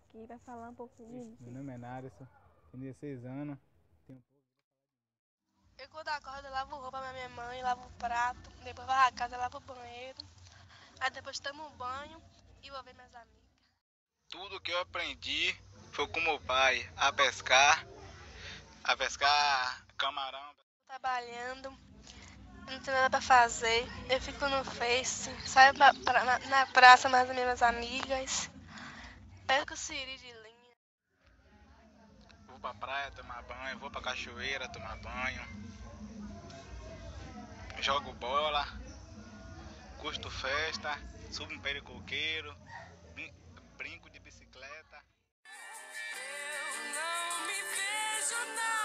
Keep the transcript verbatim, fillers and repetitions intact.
aqui para falar um pouquinho de Meu nome é Naderson, tenho dezesseis anos. Tenho... Eu quando acordo, eu lavo roupa pra minha mãe, lavo o prato, depois vou à casa, lavo o banheiro, aí depois tomo um banho e vou ver minhas amigas. Tudo que eu aprendi foi com meu pai, a pescar, a pescar camarão. Trabalhando, não tenho nada pra fazer, eu fico no Face, saio pra, pra, na, na praça mais as minhas amigas, pego o siri de linha. Vou pra praia tomar banho, vou pra cachoeira tomar banho, jogo bola, curto festa, subo um pé de coqueiro, brinco de bicicleta. Eu não me vejo nada.